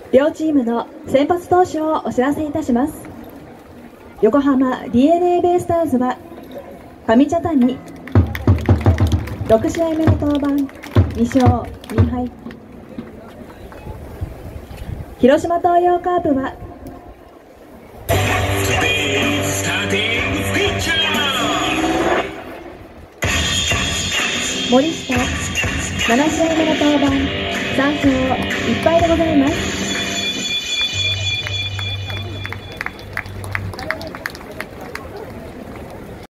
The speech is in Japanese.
両チームの先発投手をお知らせいたします。横浜 DeNA ベイスターズは上茶谷6試合目の登板、2勝2敗。広島東洋カープは森下7試合目の登板、3勝1敗でございます。